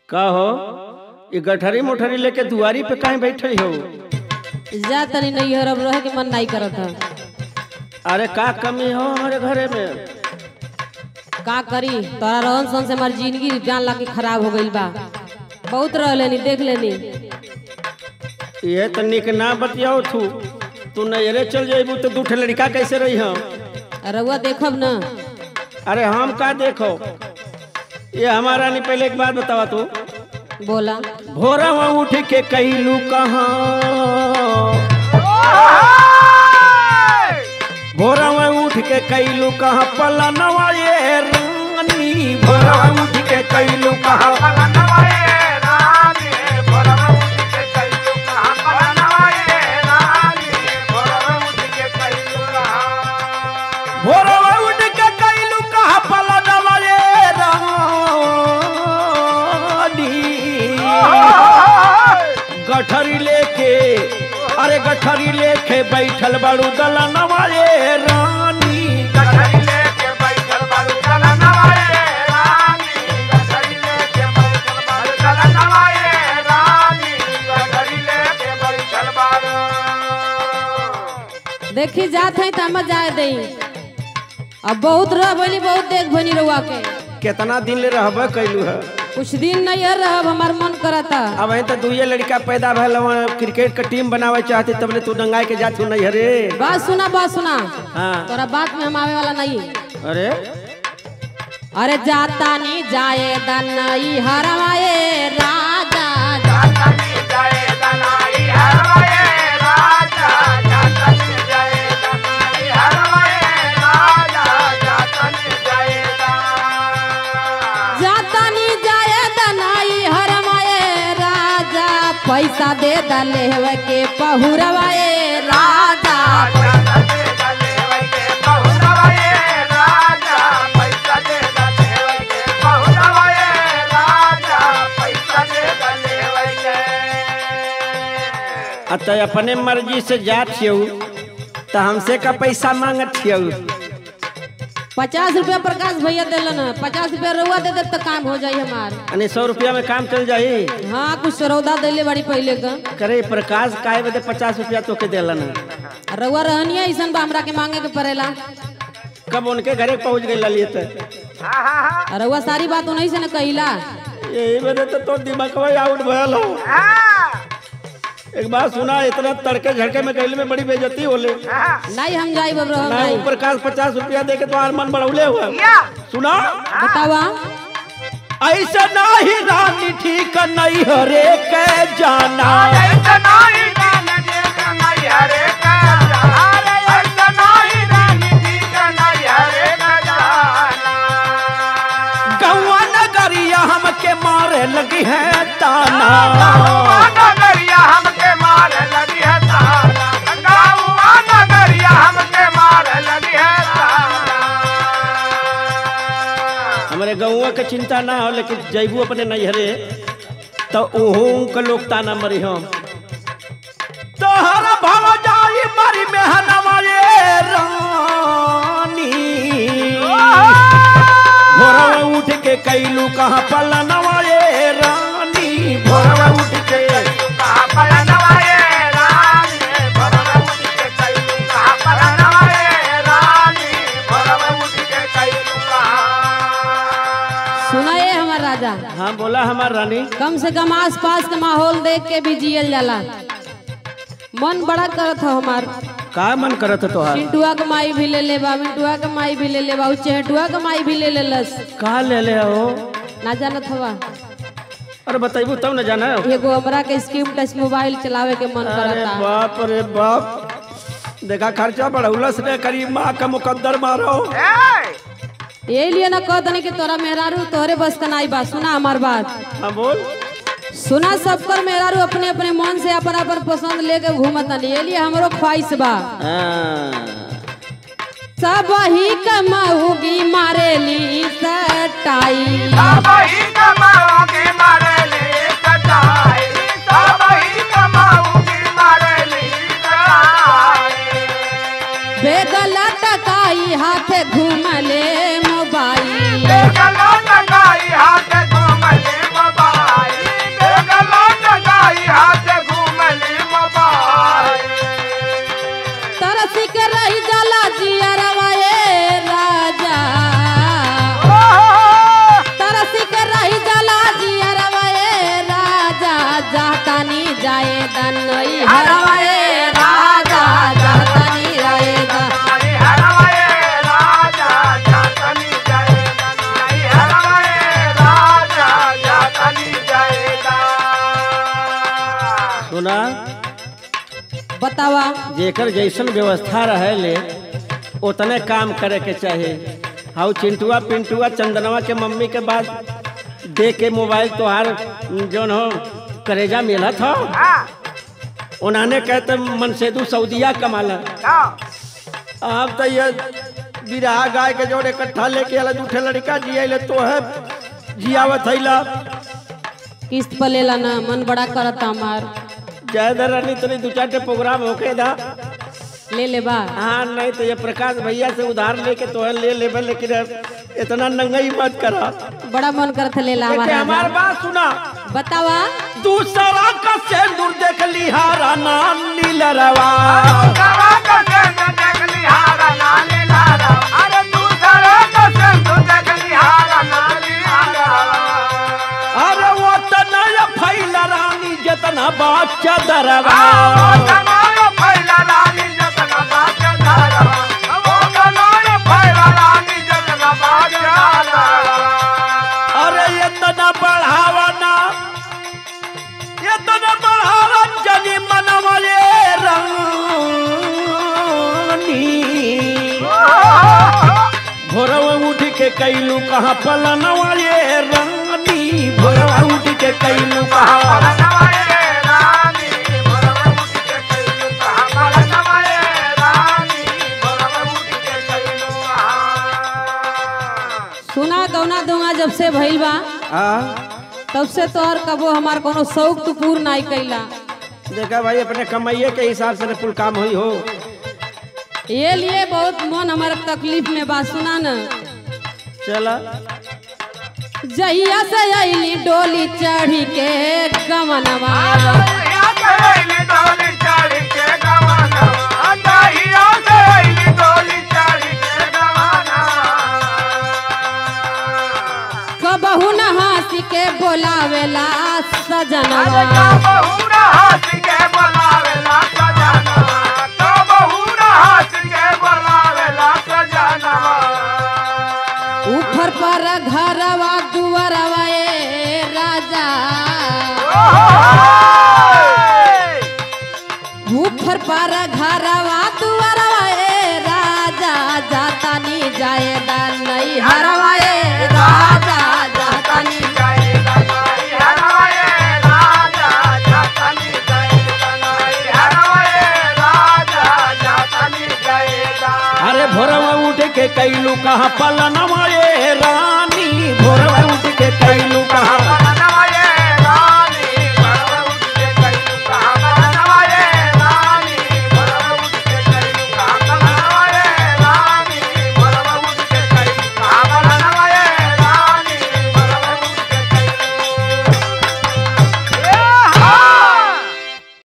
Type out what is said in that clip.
का हो ये गठरी मोठरी लेके दुआरी पे कहीं बैठे हो? जा तनी नहीं हो अब रह के मन नहीं करत है। अरे का कमी हो हमारे घरे में? का करी तोरा रहन सहन से हमार जिंदगी जान ला के खराब हो गइल बा। बहुत रह लेनी देख लेनी। ये तो निक ना बतियाओ तू नहरे चल जाइबू तो दूठे लड़का कैसे रही हम? रउआ देखब न। अरे हम का देखो ये हमारा नहीं। पहले एक बात बतावा तू। बोला भोरा उठ के कैलू कहाँ? भोरा उठ के कैलू कहाँ पलनवा ये रानी? भोरा उठ के कैलू कहाँ पलनवा ये रानी? भोरा उठ के कैलू कहाँ पलनवा ये रानी? भोरा उठ के कैलू कहाँ? भोरा उठ के कैलू कहाँ पलनवा ये रानी? गठरी लेके अरे गठरी लेके बैठल बाड़ू दलनवा ये रानी? गठरी लेके बैठल बाड़ू दलनवा ये रानी? गठरी लेके बैठल बाड़ू दलनवा ये रानी? गठरी लेके बैठल बाड़ू। देखी जात है त मत जाए दई। अब बहुत रह बनी बहुत देख बनी रउआ के। कितना दिन ले रहबे कैलू है? कुछ दिन नहीं रहब हमार मन करता। अब तो दुए लड़का पैदा भल क्रिकेट का टीम बनावे चाहते तबले तू दंगाई के जात नहीं हरे? बात सुना। हाँ तोरा बात में हम आवे वाला नहीं। अरे अरे जाता नहीं जाए दनाई हरवाए राजा। जाता नहीं जाए दनाई हरवाए राजा। जाता नहीं जाए दनाई हरवाए राजा। जाता नहीं जाए पैसा दे दलेवे के पहुरवाए राजा। पैसा दे दलेवे के पहुरवाए राजा। पैसा दे दलेवे के पहुरवाए राजा। पैसा दे दलेवे के। अतः अपने मर्जी से जात छियौ तो हमसे का पैसा मांगत छियौ? 50 रुपया प्रकाश भैया दिलन। 50 रुपया रउआ दे दे तो काम हो जाई हमार। 100 रुपया में काम चल जाई? हाँ कुछ सौदा दिले बड़ी पहले का। करे प्रकाश काहे बदे 50 रुपया तो के देलन? रउआ रहनिया ऐसन बा हमरा के मांगे के पड़ेला। कब उनके घरे पहुंच गई लिए तो रउआ सारी बात उन्हीं से न कहिला। यही बदे तो दिमाग आउट भयल हो। एक बात सुना, इतना तड़के झड़के में गैल में बड़ी बेइज्जती होले। नहीं हम जाई बब रहो नहीं प्रकाश 50 रुपया दे के तो आर मन बढ़ौले हुआ। सुना बतावा ऐसा नहीं रानी ठीक नहीं हरे के जाना। ऐसा नहीं रानी ठीक नहीं हरे के जाना। ऐसा नहीं रानी ठीक नहीं हरे के जाना। गौवा नगरिया हमके मारे लगी है ताना। गौवा नगरिया हमके मारे लगी है ताना। गौवा नगरिया हमके मारे लगी है ताना। हमारे गौवा के चिंता ना हो, लेकिन जैबू अपने नैहरे तो ओहू के लोग ताना मरी हम। तोहरा भाव जाई मारी मेहनवा ये रानी। भोरवा उठ के कैलू कहाँ पलनवा ये रानी? भोरवा उठ के कैलू कहाँ पलनवा ये रानी? भोरवा उठ के कैलू कहाँ पलनवा ये रानी? भोरवा उठ के कैलू कहाँ? सुनाए हमार राजा। हाँ बोला हमार रानी। कम से कम आस पास का माहौल देख के भी जियल जाला। मन बड़ा करत हो हमार। का मन करत है तोहार? चिंटुआ के माई भी ले ले बा, मिंटुआ के माई भी ले ले बा, चेहटुआ के माई भी ले ले लस। का ले ले हो? ना जानत हवा? अरे बताइबू तब न जाना। एगो हमरा के स्क्रीन टच मोबाइल चलावे के मन अरे करता। बाप रे बाप, देखा खर्चा बढ़ौलस ने करीब माँ का मुकद्दर मारो। यही लिए ना कहत नहीं कि तोरा मेहरारू तोहरे बस का नाई बा। सुना हमार बात। हाँ बोल। सुना सबकर मेहरारू अपने अपने मन से अपन अपन पसंद लेके घूमत नहीं। ये लिए हमरो ख्वाहिश बा सब ही कमाऊगी मारेली सटाई। सब ही कमाऊगी मारेली सटाई। सब ही कमाऊगी मारेली सटाई। बेगलत काई हाथ घूमले मोबाइल। बेगलत काई हाथ घूमले मोबाइल। सुना बतावा। जेकर जैसन व्यवस्था रहे ले उतने काम करे के चाहिए। हाउ चिंटुआ पिंटुआ चंदनवा के मम्मी के बाद दे के मोबाइल तोहार जौन हो करेजा मिलत हो उन्होंने कहते मन से दू सऊदिया कमाला। अब तो ये बिरहा गाय के जोड़ इकट्ठा लेके अला दूठे लड़का जिया तो है जियावत है किस्त पर लेला ना मन बड़ा करता हमार। ज्यादा रानी तनी दू चार प्रोग्राम होके दा ले ले बा। हाँ नहीं तो ये प्रकाश भैया से उधार लेके तो ले लेबे लेकिन इतना नंगाई मत करा। बड़ा मन करता लेला हमारा। हमार बात सुना बतावा। दूसरा का सिंदूर देख लिहारा ना नीलरवा अरे वो तना फैला रानी जतना बाचा दरवा अरे ये तना बढ़ावा ना ये तना बढ़ावा जनी मनवा ये रानी भोरवा उठ के कैलू कहाँ पलनवा ये रानी भोरवा उठ के कैलू कहाँ सुना गौना दूंगा जब से भइल बा तब से तोहर कबो हमार कोनो शौक तो पूर्ण नहीं कैला। देखा भाई अपने कमाइए के हिसाब से कुल काम हुई हो ये लिए बहुत मन हमारे तकलीफ में बा। सुना न चला जहिया से आईली डोली चढ़ी के गमनवा कबहू न हंसी के बोलावेला सजनवा ऊपर पर घरवा दुआरवा ए राजा ऊपर पर घरवा दुआरवा ए राजा जाता नी जाएगा नहीं हरवा ए राजा जाता नी जाएगा नहीं हरवा ए राजा जाता नी जाएगा नहीं हरवा ए राजा जाता नी जाएगा। अरे भोरवा उठ के कैलू कहाँ पला